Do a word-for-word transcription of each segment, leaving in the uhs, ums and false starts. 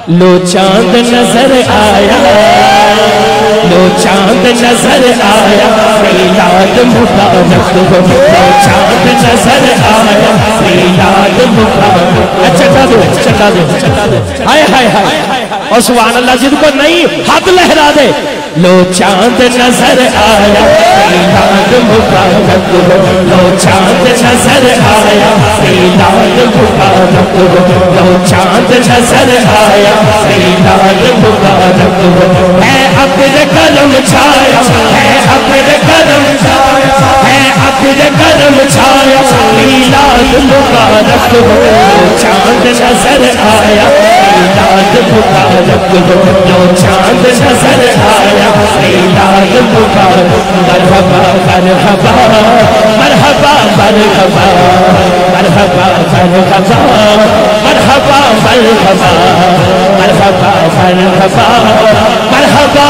لو چاند نظر آیا لو چاند نظر آیا میلاد مبارک ہو لو چاند نظر آیا میلاد مبارک چٹا دو چٹا دو چٹا دو ہائے ہائے ہائے اور سبحان اللہ جن کو نہیں ہاتھ لہرا دے لو چاند نظر آیا میلاد مبارک ہو لو چاند نظر آیا میلاد مبارک ہو لو چاند نظر آیا میلاد مبارک ہو ہے اپنے کرم چھایا ہے اپنے کرم چھایا ہے اپنے کرم چھایا میلاد مبارک ہو لو چاند نظر آیا میلاد مبارک ہو لو چاند نظر آیا میلاد مبارک مرحبا مرحبا مرحبا مرحبا مرحبا مرحبا مرحبا مرحبا مرحبا مرحبا مرحبا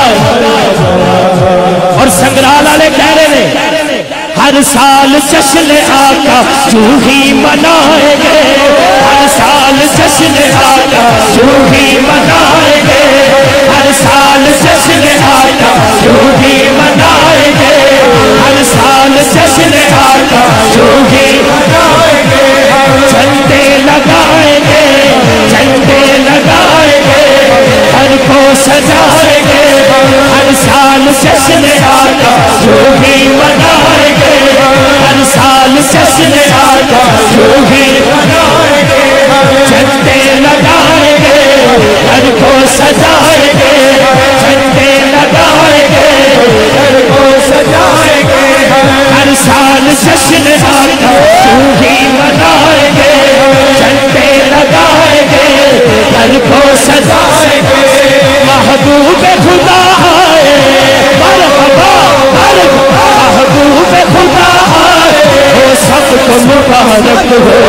اور سنگرال والے کہہ رہے ہیں ہر سال جشن آقا یوں ہی منائیں گے ہر سال جشن آقا یوں ہی منائیں گے ہر سال جشن آقا یوں ہی منائیں گے ہر سال جشن آقا یوں ہی منائیں گے جھنڈے لگائیں گے جھنڈے لگائیں گے ہر کو سجائیں گے ہر سال جشن آقا یوں ہی منائیں گے ہر سال جشن آقا یوں ہی منائیں گے جھنڈے لگائیں گے ہر کو سجائیں گے جھنڈے لگائیں گے ہر کو سجائیں گے ہر سال جشن آقا یوں ہی منائیں گے جھنڈے لگائیں گے ہر کو سجائیں گے محبوب خدا آئے مرحبا مرحبا محبوب خدا آئے وہ سب کو مبارک ہو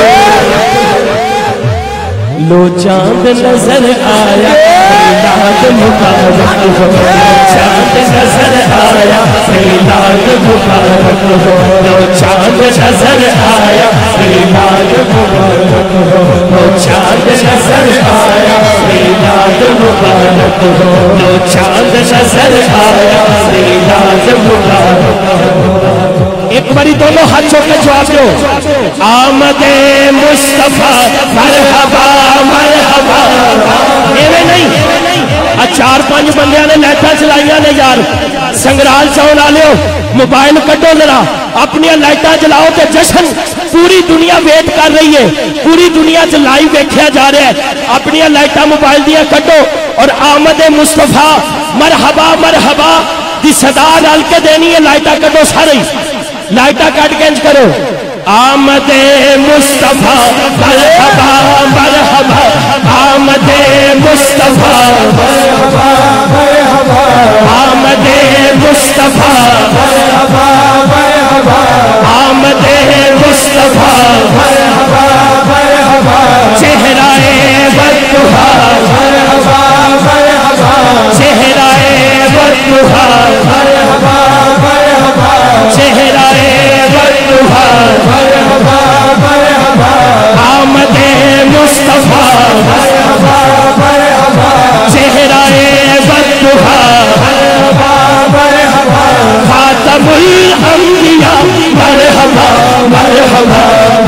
لو چاند نظر آیا میلاد مبارک ہو لو چاند نظر آیا میلاد مبارک ہو لو چاند نظر آیا میلاد مبارک ہو لو چاند نظر آیا میلاد مبارک ہو لو چاند نظر آیا میلاد مبارک ہو ایک باری دونوں ہاتھوں کے جواب دو آمد مصطفیٰ مرحبا مرحبا ایویں نہیں چار پانچ بندیاں نے لائٹاں چلائیاں نے یار سنگرال چاؤں لالیو موبائل کٹو ذرا اپنی لائٹاں جلاؤ تے جشن پوری دنیا ویٹ کر رہی ہے پوری دنیا چ لائیو دیکھا جا رہا ہے اپنی لائٹاں موبائل دیا کٹو اور آمد مصطفیٰ مرحبا مرحبا دی صدا ڈال کے دینی ہے لائٹاں کٹو سارے لائٹاں کٹ کے انج کرو آمد مصطفیٰ مرحبا مرحبا آمد مصطفیٰ مرحبا مرحبا آمد مصطفیٰ مرحبا مرحبا آمد مصطفیٰ مرحبا مرحبا چہرہ والضحیٰ مرحبا مرحبا چہرہ والضحیٰ مرحبا مرحبا چہرہ والضحیٰ مرحبا مرحبا آمد مصطفیٰ مرحبا مرحبا چہرہ والضحیٰ مرحبا مرحبا خاتم الانبیاء مرحبا مرحبا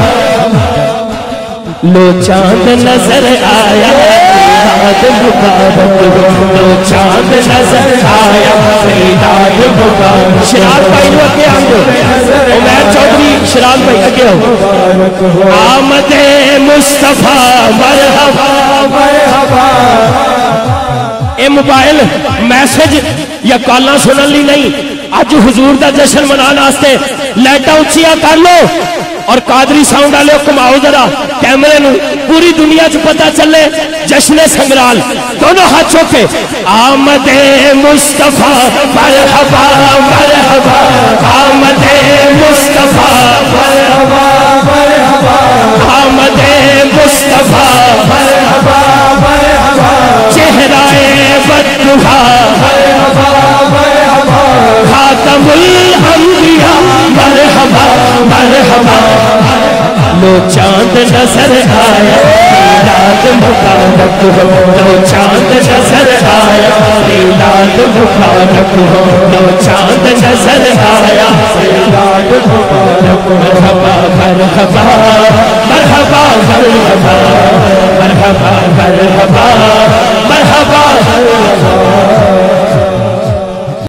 لو چاند نظر آیا میلاد مبارک ہو لو چاند نظر آیا میلاد مبارک شراد بھائی وہ اگے آنگو عمیر چودھری شراد بھائی اگے ہو آمد مصطفیٰ مرحبا مرحبا اے موبائل میسج یا کالاں سنن لی نہیں اج حضور دا جشن منانا آستے لائٹاں اچھیاں کر لو اور قادری ساؤنڈ والے کماؤ ذرا کیمرے نو پوری دنیا چ پتہ چلے جشن سنگرال دونوں ہاتھ چوکے آمد مصطفیٰ مرحبا مرحبا آمد مصطفیٰ مرحبا مرحبا آمد مصطفیٰ مرحبا مرحبا چہرہ والضحیٰ مرحبا مرحبا خاتم الانبیاء مرحبا مرحبا لو چاند نظر آیا میلاد مبارک ہو لو چاند نظر آیا میلاد مبارک ہو لو چاند نظر آیا میلاد مبارک ہو مرحبا مرحبا مرحبا مرحبا مرحبا مرحبا